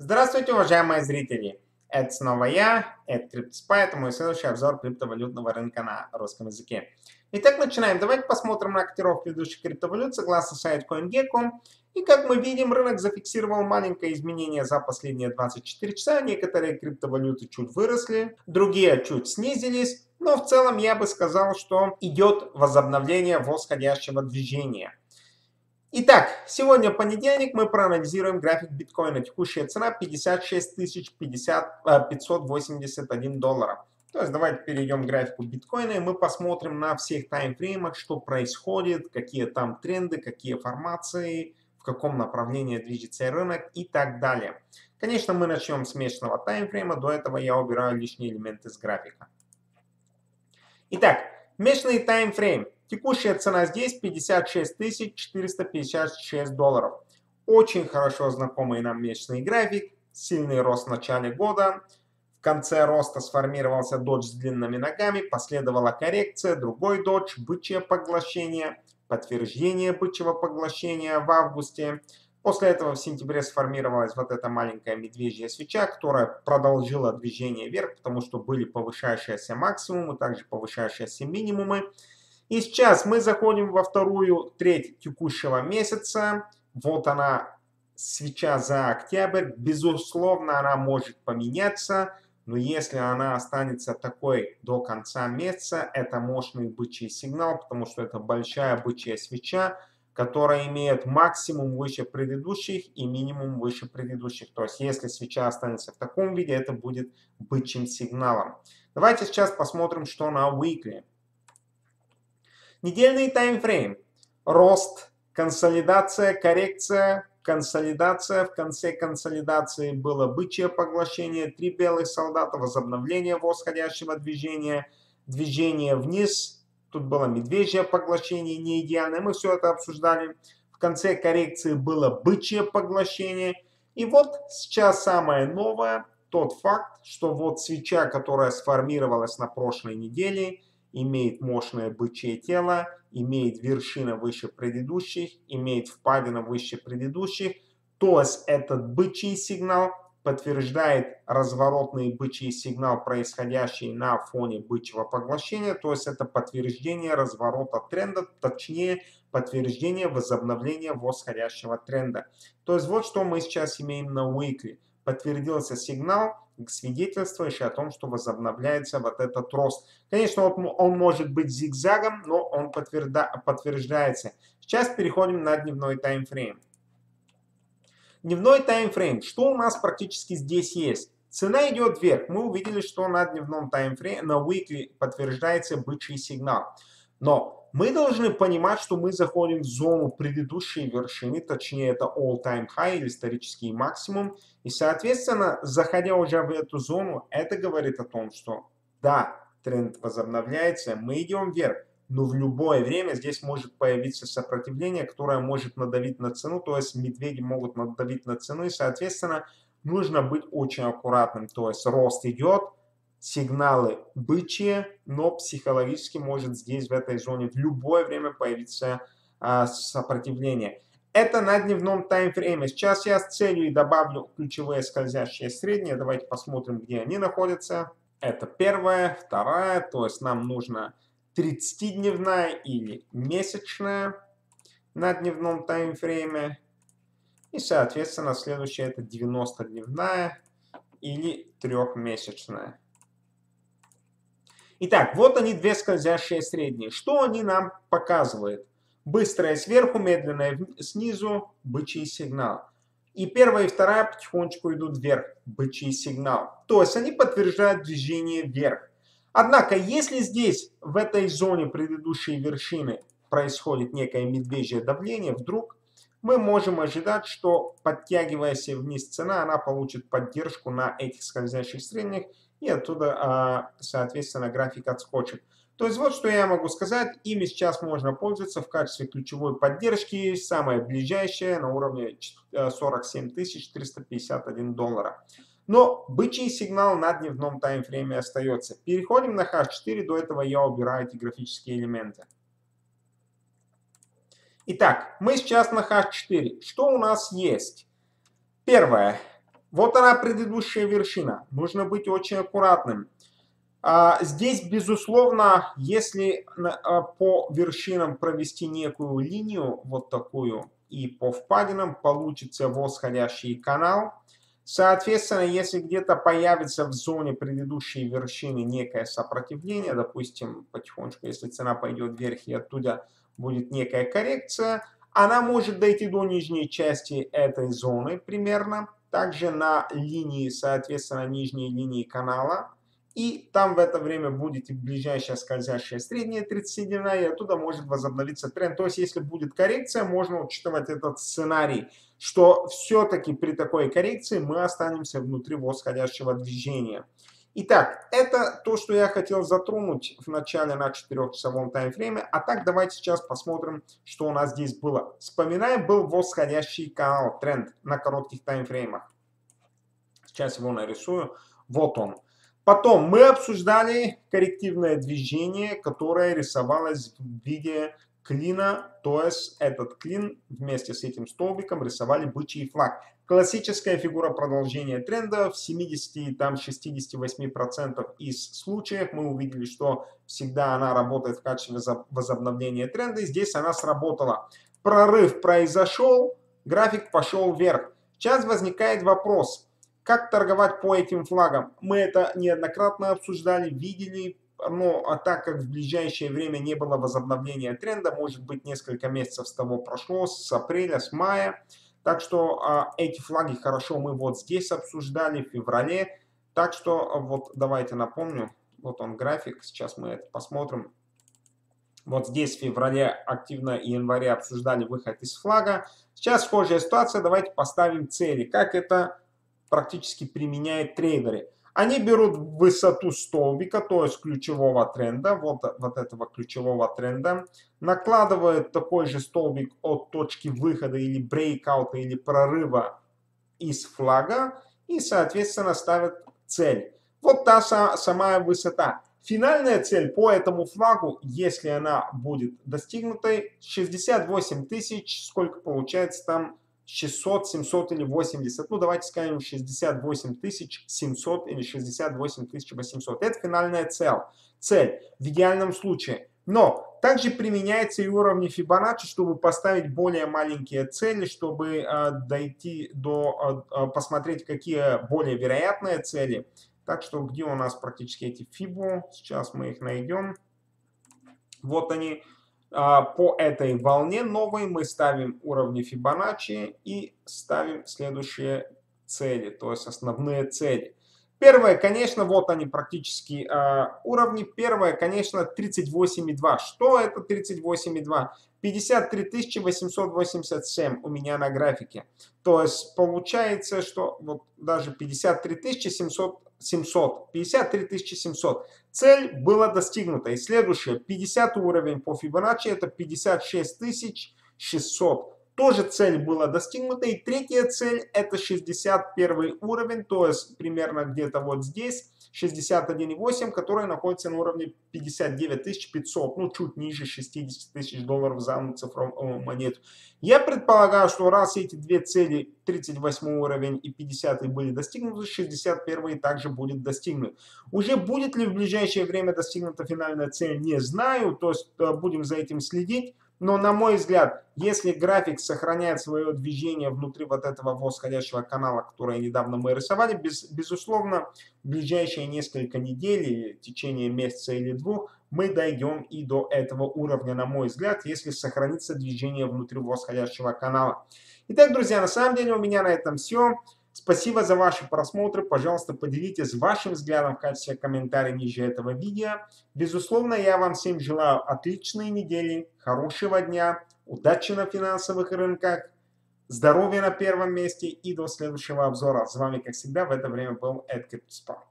Здравствуйте, уважаемые зрители! Это снова я, это CryptoSpy, это мой следующий обзор криптовалютного рынка на русском языке. Итак, начинаем. Давайте посмотрим на котировки ведущих криптовалют согласно сайту CoinGecko. И как мы видим, рынок зафиксировал маленькое изменение за последние 24 часа. Некоторые криптовалюты чуть выросли, другие чуть снизились. Но в целом я бы сказал, что идет возобновление восходящего движения. Итак, сегодня понедельник, мы проанализируем график биткоина. Текущая цена 56 581 доллара. То есть давайте перейдем к графику биткоина и мы посмотрим на всех таймфреймах, что происходит, какие там тренды, какие формации, в каком направлении движется рынок и так далее. Конечно, мы начнем с месячного таймфрейма, до этого я убираю лишние элементы с графика. Итак, месячный таймфрейм. Текущая цена здесь 56 456 долларов. Очень хорошо знакомый нам месячный график. Сильный рост в начале года. В конце роста сформировался додж с длинными ногами. Последовала коррекция. Другой додж. Бычье поглощение. Подтверждение бычьего поглощения в августе. После этого в сентябре сформировалась вот эта маленькая медвежья свеча, которая продолжила движение вверх, потому что были повышающиеся максимумы, также повышающиеся минимумы. И сейчас мы заходим во вторую треть текущего месяца. Вот она, свеча за октябрь. Безусловно, она может поменяться. Но если она останется такой до конца месяца, это мощный бычий сигнал, потому что это большая бычья свеча, которая имеет максимум выше предыдущих и минимум выше предыдущих. То есть если свеча останется в таком виде, это будет бычьим сигналом. Давайте сейчас посмотрим, что на weekly. Недельный таймфрейм. Рост, консолидация, коррекция, консолидация. В конце консолидации было бычье поглощение, 3 белых солдата, возобновление восходящего движения, движение вниз. Тут было медвежье поглощение, не идеальное. Мы все это обсуждали. В конце коррекции было бычье поглощение. И вот сейчас самое новое, тот факт, что вот свеча, которая сформировалась на прошлой неделе, имеет мощное бычье тело, имеет вершина выше предыдущих, имеет впадина выше предыдущих. То есть этот бычий сигнал подтверждает разворотный бычий сигнал, происходящий на фоне бычьего поглощения. То есть это подтверждение разворота тренда, точнее подтверждение возобновления восходящего тренда. То есть вот что мы сейчас имеем на weekly. Подтвердился сигнал, свидетельствующий о том, что возобновляется вот этот рост. Конечно, он может быть зигзагом, но он подтверждается. Сейчас переходим на дневной таймфрейм. Дневной таймфрейм. Что у нас практически здесь есть? Цена идет вверх. Мы увидели, что на дневном таймфрейме, на weekly подтверждается бычий сигнал. Но мы должны понимать, что мы заходим в зону предыдущей вершины, точнее это all-time high или исторический максимум. И соответственно, заходя уже в эту зону, это говорит о том, что да, тренд возобновляется, мы идем вверх. Но в любое время здесь может появиться сопротивление, которое может надавить на цену, то есть медведи могут надавить на цену, и соответственно нужно быть очень аккуратным. То есть рост идет, сигналы бычьи, но психологически может здесь в этой зоне в любое время появиться сопротивление. Это на дневном таймфрейме. Сейчас я с целью добавлю ключевые скользящие средние. Давайте посмотрим, где они находятся. Это первая, вторая, то есть нам нужно 30-дневная или месячная на дневном таймфрейме. И, соответственно, следующая это 90-дневная или трехмесячная. Итак, вот они, две скользящие средние. Что они нам показывают? Быстрая сверху, медленная снизу, бычий сигнал. И первая и вторая потихонечку идут вверх, бычий сигнал. То есть они подтверждают движение вверх. Однако, если здесь, в этой зоне предыдущей вершины, происходит некое медвежье давление, вдруг мы можем ожидать, что подтягиваясь вниз цена, она получит поддержку на этих скользящих средних, и оттуда, соответственно, график отскочит. То есть вот что я могу сказать, ими сейчас можно пользоваться в качестве ключевой поддержки, самое ближайшее на уровне 47 351 доллара. Но бычий сигнал на дневном таймфрейме остается. Переходим на H4, до этого я убираю эти графические элементы. Итак, мы сейчас на H4. Что у нас есть? Первое. Вот она предыдущая вершина. Нужно быть очень аккуратным. Здесь, безусловно, если по вершинам провести некую линию, вот такую, и по впадинам получится восходящий канал. Соответственно, если где-то появится в зоне предыдущей вершины некое сопротивление, допустим, потихонечку, если цена пойдет вверх и оттуда будет некая коррекция, она может дойти до нижней части этой зоны примерно, также на линии, соответственно, нижней линии канала. И там в это время будет и ближайшая скользящая средняя 30-дневная, и оттуда может возобновиться тренд. То есть, если будет коррекция, можно учитывать этот сценарий, что все-таки при такой коррекции мы останемся внутри восходящего движения. Итак, это то, что я хотел затронуть в начале на 4-часовом таймфрейме. А так давайте сейчас посмотрим, что у нас здесь было. Вспоминаем, был восходящий канал, тренд на коротких таймфреймах. Сейчас его нарисую. Вот он. Потом мы обсуждали коррективное движение, которое рисовалось в виде клина, то есть этот клин вместе с этим столбиком рисовали бычий флаг. Классическая фигура продолжения тренда в 70-68% из случаев мы увидели, что всегда она работает в качестве возобновления тренда, и здесь она сработала. Прорыв произошел, график пошел вверх. Сейчас возникает вопрос. Как торговать по этим флагам? Мы это неоднократно обсуждали, видели, но так как в ближайшее время не было возобновления тренда, может быть несколько месяцев с того прошло, с апреля, с мая. Так что эти флаги хорошо мы вот здесь обсуждали в феврале. Так что вот давайте напомню, вот он график, сейчас мы это посмотрим. Вот здесь в феврале активно и январе обсуждали выход из флага. Сейчас схожая ситуация, давайте поставим цели. Как это практически применяют трейдеры? Они берут высоту столбика, то есть ключевого тренда, вот этого ключевого тренда, накладывают такой же столбик от точки выхода или брейкаута или прорыва из флага и, соответственно, ставят цель. Вот та самая высота. Финальная цель по этому флагу, если она будет достигнутой, 68 тысяч, сколько получается там, 600, 700 или 80. Ну, давайте скажем 68 700 или 68 800. Это финальная цель в идеальном случае. Но также применяется и уровни Фибоначчи, чтобы поставить более маленькие цели, чтобы дойти до, посмотреть, какие более вероятные цели. Так что где у нас практически эти Фибо? Сейчас мы их найдем. Вот они. По этой волне новой мы ставим уровни Фибоначчи и ставим следующие цели, то есть основные цели. Первое, конечно, вот они практически уровни. Первое, конечно, 38,2. Что это 38,2? 53 887 у меня на графике. То есть получается, что вот даже 53 700. 53 700. Цель была достигнута. И следующее, 50 уровень по Фибоначчи, это 56 600. Тоже цель была достигнута. И третья цель, это 61 уровень, то есть примерно где-то вот здесь, 61,8, который находится на уровне 59 500, ну чуть ниже 60 тысяч долларов за одну цифровую монету. Я предполагаю, что раз эти две цели, 38 уровень и 50 были достигнуты, 61 также будет достигнут. Уже будет ли в ближайшее время достигнута финальная цель, не знаю, то есть будем за этим следить. Но на мой взгляд, если график сохраняет свое движение внутри вот этого восходящего канала, который недавно мы рисовали, безусловно, в ближайшие несколько недель или в течение месяца или двух мы дойдем и до этого уровня, на мой взгляд, если сохранится движение внутри восходящего канала. Итак, друзья, на самом деле у меня на этом все. Спасибо за ваши просмотры. Пожалуйста, поделитесь вашим взглядом в качестве комментария ниже этого видео. Безусловно, я вам всем желаю отличной недели, хорошего дня, удачи на финансовых рынках, здоровья на первом месте и до следующего обзора. С вами, как всегда, в это время был Эд Криптоспа.